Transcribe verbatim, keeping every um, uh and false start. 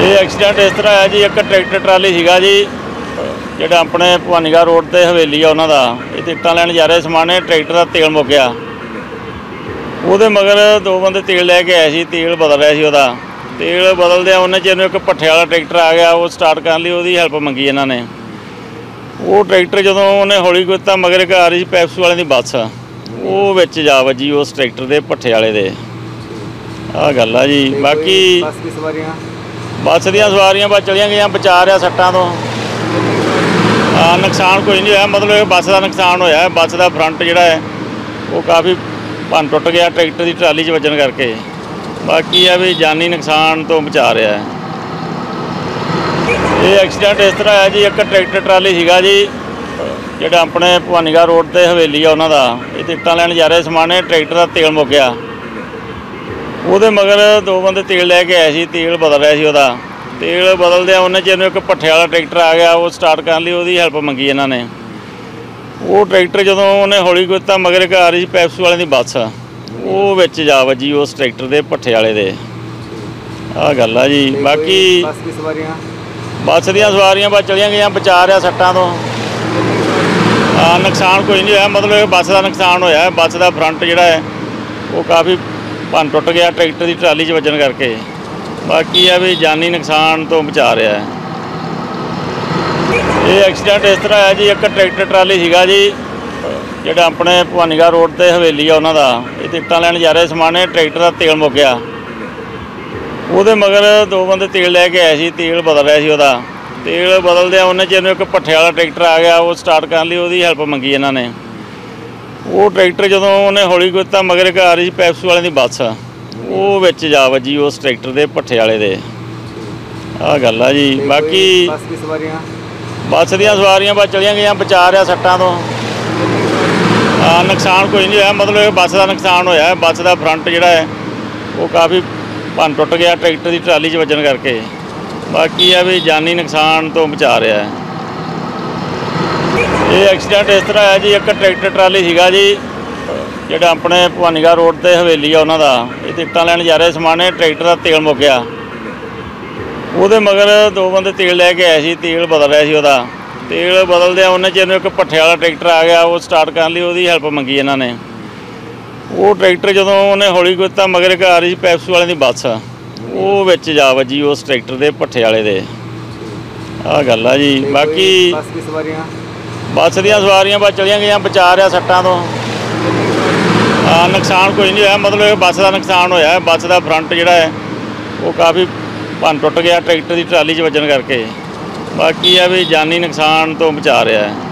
ਇਹ ਐਕਸੀਡੈਂਟ ਇਸ ਤਰ੍ਹਾਂ ਹੈ ਜੀ, ਇੱਕ ਟਰੈਕਟਰ ਟਰਾਲੀ ਸੀਗਾ ਜੀ ਜਿਹੜਾ ਆਪਣੇ ਭਵਾਨੀਗੜ੍ਹ ਰੋਡ ਤੇ ਹਵੇਲੀ ਆ ਉਹਨਾਂ ਦਾ। ਇਹ ਟਿਕਟਾਂ ਲੈਣ ਜਾ ਰਹੇ ਸਮਾਨ, ਟਰੈਕਟਰ ਦਾ ਤੇਲ ਮੁੱਕ ਗਿਆ। ਉਹਦੇ ਮਗਰ ਦੋ ਬੰਦੇ ਤੇਲ ਲੈ ਕੇ ਆਏ ਸੀ, ਤੇਲ ਬਦਲ ਰਿਹਾ ਸੀ। ਉਹਦਾ ਤੇਲ ਬਦਲਦਿਆਂ ਉਹਨੇ ਚਿਰ ਨੂੰ ਇੱਕ ਭੱਠੇ ਵਾਲਾ ਟਰੈਕਟਰ ਆ ਗਿਆ, ਉਹ ਸਟਾਰਟ ਕਰਨ ਲਈ ਉਹਦੀ ਹੈਲਪ ਮੰਗੀ ਇਹਨਾਂ ਨੇ। ਉਹ ਟਰੈਕਟਰ ਜਦੋਂ ਉਹਨੇ ਹੌਲੀ ਕੀਤਾ, ਮਗਰ ਇੱਕ ਆ ਰਹੀ ਸੀ ਪੈਪਸ ਵਾਲਿਆਂ ਦੀ ਬੱਸ, ਉਹ ਵਿੱਚ ਜਾ ਵੱਜੀ ਉਸ ਟਰੈਕਟਰ ਦੇ ਭੱਠੇ ਵਾਲੇ ਦੇ। ਆਹ ਗੱਲ ਆ ਜੀ। ਬਾਕੀ ਬੱਸ ਦੀਆਂ ਸਵਾਰੀਆਂ ਬਸ ਚਲੀਆਂ ਗਈਆਂ, ਬਚਾ ਰਿਹਾ ਸੱਟਾਂ ਤੋਂ। ਹਾਂ, ਨੁਕਸਾਨ ਕੋਈ ਨਹੀਂ ਹੋਇਆ, ਮਤਲਬ ਬੱਸ ਦਾ ਨੁਕਸਾਨ ਹੋਇਆ। ਬੱਸ ਦਾ ਫਰੰਟ ਜਿਹੜਾ ਹੈ ਉਹ ਕਾਫੀ ਭੰਨ ਟੁੱਟ ਗਿਆ ਟਰੈਕਟਰ ਦੀ ਟਰਾਲੀ 'ਚ ਵੱਜਣ ਕਰਕੇ। ਬਾਕੀ ਆ ਵੀ ਜਾਨੀ ਨੁਕਸਾਨ ਤੋਂ ਬਚਾ ਰਿਹਾ ਹੈ। ਇਹ ਐਕਸੀਡੈਂਟ ਇਸ ਤਰ੍ਹਾਂ ਹੈ ਜੀ, ਇੱਕ ਟਰੈਕਟਰ ਟਰਾਲੀ ਸੀਗਾ ਜੀ ਜਿਹੜਾ ਆਪਣੇ ਭਵਾਨੀਗੜ੍ਹ ਰੋਡ ਤੇ ਹਵੇਲੀ ਆ ਉਹਨਾਂ ਦਾ। ਇਹ ਟਿਕਟਾਂ ਲੈਣ ਜਾ ਰਹੇ ਸਮਾਨ, ਟਰੈਕਟਰ ਦਾ ਤੇਲ ਮੁੱਕ ਗਿਆ। ਉਹਦੇ ਮਗਰ ਦੋ ਬੰਦੇ ਤੇਲ ਲੈ ਕੇ ਆਏ ਸੀ, ਤੇਲ ਬਦਲ ਰਿਹਾ ਸੀ। ਉਹਦਾ ਤੇਲ ਬਦਲਦਿਆਂ ਉਹਨੇ ਚਿਰ ਨੂੰ ਇੱਕ ਭੱਠੇ ਵਾਲਾ ਟਰੈਕਟਰ ਆ ਗਿਆ, ਉਹ ਸਟਾਰਟ ਕਰਨ ਲਈ ਉਹਦੀ ਹੈਲਪ ਮੰਗੀ ਇਹਨਾਂ ਨੇ। ਉਹ ਟਰੈਕਟਰ ਜਦੋਂ ਉਹਨੇ ਹੌਲੀ ਕੀਤਾ, ਮਗਰ ਇੱਕ ਆ ਰਹੀ ਸੀ ਪੈਪਸ ਵਾਲਿਆਂ ਦੀ ਬੱਸ, ਉਹ ਵਿੱਚ ਜਾ ਵੱਜੀ ਉਸ ਟਰੈਕਟਰ ਦੇ ਭੱਠੇ ਵਾਲੇ ਦੇ। ਆਹ ਗੱਲ ਆ ਜੀ। ਬਾਕੀ ਬੱਸ ਦੀਆਂ ਸਵਾਰੀਆਂ ਬਸ ਚਲੀਆਂ ਗਈਆਂ, ਬਚਾ ਰਿਹਾ ਸੱਟਾਂ ਤੋਂ। ਹਾਂ, ਨੁਕਸਾਨ ਕੋਈ ਨਹੀਂ ਹੋਇਆ, ਮਤਲਬ ਬੱਸ ਦਾ ਨੁਕਸਾਨ ਹੋਇਆ। ਬੱਸ ਦਾ ਫਰੰਟ ਜਿਹੜਾ ਹੈ ਉਹ ਕਾਫੀ ਭੰਨ ਟੁੱਟ ਗਿਆ ਟਰੈਕਟਰ ਦੀ ਟਰਾਲੀ 'ਚ ਵੱਜਣ ਕਰਕੇ। ਬਾਕੀ ਆ ਵੀ ਜਾਨੀ ਨੁਕਸਾਨ ਤੋਂ ਬਚਾ ਰਿਹਾ ਹੈ। ਇਹ ਐਕਸੀਡੈਂਟ ਇਸ ਤਰ੍ਹਾਂ ਹੈ ਜੀ, ਇੱਕ ਟਰੈਕਟਰ ਟਰਾਲੀ ਸੀਗਾ ਜੀ ਜਿਹੜਾ ਆਪਣੇ ਭਵਾਨੀਗੜ੍ਹ ਰੋਡ ਤੇ ਹਵੇਲੀ ਆ ਉਹਨਾਂ ਦਾ। ਇਹ ਟਿਕਟਾਂ ਲੈਣ ਜਾ ਰਹੇ ਸਮਾਨ, ਟਰੈਕਟਰ ਦਾ ਤੇਲ ਮੁੱਕ ਗਿਆ। ਉਹਦੇ ਮਗਰ ਦੋ ਬੰਦੇ ਤੇਲ ਲੈ ਕੇ ਆਏ ਸੀ, ਤੇਲ ਬਦਲ ਰਿਹਾ ਸੀ। ਉਹਦਾ ਤੇਲ ਬਦਲਦਿਆਂ ਉਹਨੇ ਚਿਰ ਨੂੰ ਇੱਕ ਭੱਠੇ ਵਾਲਾ ਟਰੈਕਟਰ ਆ ਗਿਆ, ਉਹ ਸਟਾਰਟ ਕਰਨ ਲਈ ਉਹਦੀ ਹੈਲਪ ਮੰਗੀ ਇਹਨਾਂ ਨੇ। ਉਹ ਟਰੈਕਟਰ ਜਦੋਂ ਉਹਨੇ ਹੌਲੀ ਕੀਤਾ, ਮਗਰ ਇੱਕ ਆ ਰਹੀ ਸੀ ਪੈਪਸ ਵਾਲਿਆਂ ਦੀ ਬੱਸ, ਉਹ ਵਿੱਚ ਜਾ ਵੱਜੀ ਉਸ ਟਰੈਕਟਰ ਦੇ ਭੱਠੇ ਵਾਲੇ ਦੇ। ਆਹ ਗੱਲ ਆ ਜੀ। ਬਾਕੀ ਬੱਸ ਦੀਆਂ ਸਵਾਰੀਆਂ ਬਸ ਚਲੀਆਂ ਗਈਆਂ, ਬਚਾ ਰਿਹਾ ਸੱਟਾਂ ਤੋਂ। ਹਾਂ, ਨੁਕਸਾਨ ਕੋਈ ਨਹੀਂ ਹੋਇਆ, ਮਤਲਬ ਬੱਸ ਦਾ ਨੁਕਸਾਨ ਹੋਇਆ। ਬੱਸ ਦਾ ਫਰੰਟ ਜਿਹੜਾ ਹੈ ਉਹ ਕਾਫੀ ਭੰਨ ਟੁੱਟ ਗਿਆ ਟਰੈਕਟਰ ਦੀ ਟਰਾਲੀ 'ਚ ਵੱਜਣ ਕਰਕੇ। ਬਾਕੀ ਆ ਵੀ ਜਾਨੀ ਨੁਕਸਾਨ ਤੋਂ ਬਚਾ ਰਿਹਾ ਹੈ। ਇਹ ਐਕਸੀਡੈਂਟ ਇਸ ਤਰ੍ਹਾਂ ਹੈ ਜੀ, ਇੱਕ ਟਰੈਕਟਰ ਟਰਾਲੀ ਸੀਗਾ ਜੀ ਜਿਹੜਾ ਆਪਣੇ ਭਵਾਨੀਗੜ੍ਹ ਰੋਡ ਤੇ ਹਵੇਲੀ ਆ ਉਹਨਾਂ ਦਾ। ਇਹ ਟਿਕਟਾਂ ਲੈਣ ਜਾ ਰਹੇ ਸਮਾਨ, ਟਰੈਕਟਰ ਦਾ ਤੇਲ ਮੁੱਕ ਗਿਆ। ਉਹਦੇ ਮਗਰ ਦੋ ਬੰਦੇ ਤੇਲ ਲੈ ਕੇ ਆਏ ਸੀ, ਤੇਲ ਬਦਲ ਰਿਹਾ ਸੀ। ਉਹਦਾ ਤੇਲ ਬਦਲਦਿਆਂ ਉਹਨੇ ਚਿਰ ਨੂੰ ਇੱਕ ਭੱਠੇ ਵਾਲਾ ਟਰੈਕਟਰ ਆ ਗਿਆ, ਉਹ ਸਟਾਰਟ ਕਰਨ ਲਈ ਉਹਦੀ ਹੈਲਪ ਮੰਗੀ ਇਹਨਾਂ ਨੇ। ਉਹ ਟਰੈਕਟਰ ਜਦੋਂ ਉਹਨੇ ਹੌਲੀ ਕੀਤਾ, ਮਗਰ ਇੱਕ ਆ ਰਹੀ ਸੀ ਪੈਪਸ ਵਾਲਿਆਂ ਦੀ ਬੱਸ, ਉਹ ਵਿੱਚ ਜਾ ਵੱਜੀ ਉਸ ਟਰੈਕਟਰ ਦੇ ਭੱਠੇ ਵਾਲੇ ਦੇ। ਆਹ ਗੱਲ ਆ ਜੀ। ਬਾਕੀ ਬੱਸ ਦੀਆਂ ਸਵਾਰੀਆਂ ਬਸ ਚਲੀਆਂ ਗਈਆਂ, ਬਚਾ ਰਿਹਾ ਸੱਟਾਂ ਤੋਂ। ਹਾਂ, ਨੁਕਸਾਨ ਕੋਈ ਨਹੀਂ ਹੋਇਆ, ਮਤਲਬ ਬੱਸ ਦਾ ਨੁਕਸਾਨ ਹੋਇਆ। ਬੱਸ ਦਾ ਫਰੰਟ ਜਿਹੜਾ ਹੈ ਉਹ ਕਾਫੀ ਭੰਨ ਟੁੱਟ ਗਿਆ ਟਰੈਕਟਰ ਦੀ ਟਰਾਲੀ 'ਚ ਵੱਜਣ ਕਰਕੇ। ਬਾਕੀ ਆ ਵੀ ਜਾਨੀ ਨੁਕਸਾਨ ਤੋਂ ਬਚਾ ਰਿਹਾ ਹੈ।